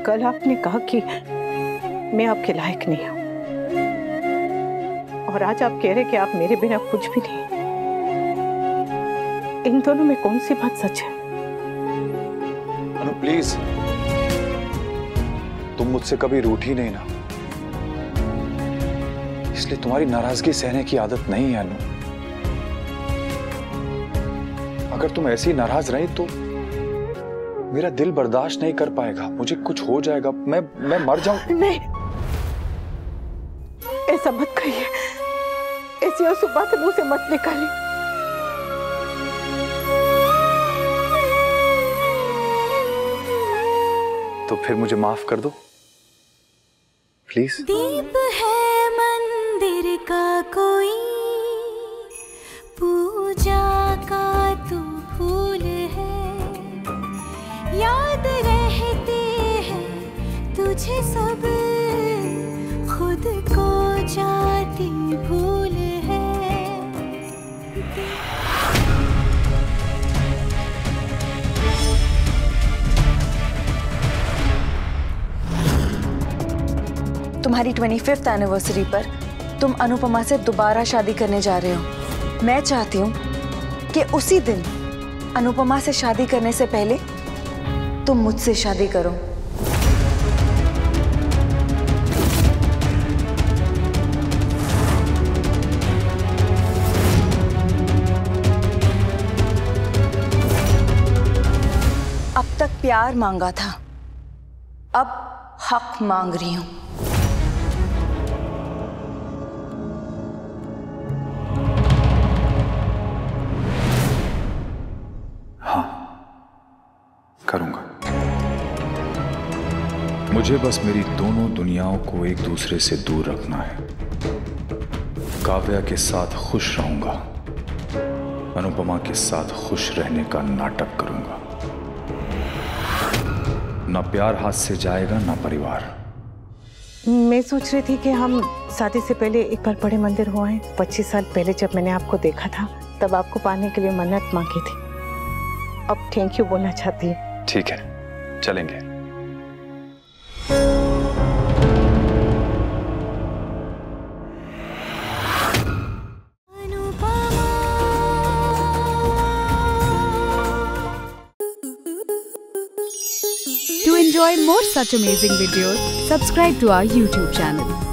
कल आपने कहा कि मैं आपके लायक नहीं हूं, और आज आप कह रहे कि आप मेरे बिना कुछ भी नहीं। इन दोनों में कौन सी बात सच है? अनु प्लीज, तुम मुझसे कभी रूठी नहीं ना, इसलिए तुम्हारी नाराजगी सहने की आदत नहीं है अनु। अगर तुम ऐसी नाराज रही तो मेरा दिल बर्दाश्त नहीं कर पाएगा, मुझे कुछ हो जाएगा, मैं मर जाऊं। नहीं, ऐसा मत कहिए, ऐसी आंसू बातें मुंह से मत निकालिए। तो फिर मुझे माफ कर दो प्लीज। दीप है मंदिर का कोई, पूजा का तू फूल है, याद रहते हैं तुझे सब, खुद को जाती भूल है। तुम्हारी 25th एनिवर्सरी पर तुम अनुपमा से दोबारा शादी करने जा रहे हो। मैं चाहती हूँ कि उसी दिन अनुपमा से शादी करने से पहले तुम मुझसे शादी करो। अब तक प्यार मांगा था, अब हक मांग रही हूं। करूंगा। मुझे बस मेरी दोनों दुनियाओं को एक दूसरे से दूर रखना है। काव्या के साथ खुश रहूंगा, अनुपमा के साथ खुश रहने का नाटक करूंगा। ना प्यार हाथ से जाएगा, ना परिवार। मैं सोच रही थी कि हम शादी से पहले एक बार बड़े मंदिर हो आए। 25 साल पहले जब मैंने आपको देखा था, तब आपको पाने के लिए मन्नत मांगी थी। अब थैंक यू बोलना चाहती है। ठीक है, चलेंगे। To enjoy more such amazing videos, subscribe to our YouTube channel.